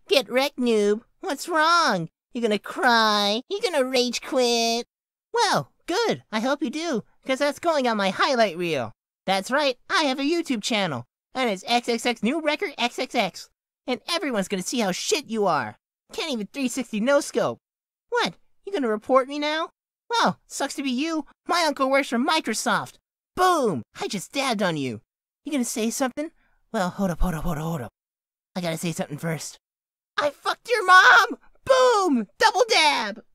Get wrecked, noob. What's wrong? You gonna cry? You gonna rage quit? Well, good. I hope you do, because that's going on my highlight reel. That's right, I have a YouTube channel, and it's XXX New Record XXX. And everyone's gonna see how shit you are. Can't even 360 Noscope. What? You gonna report me now? Well, sucks to be you. My uncle works for Microsoft. Boom! I just dabbed on you. You gonna say something? Well, hold up. I gotta say something first. I fucked your mom! Boom! Double dab!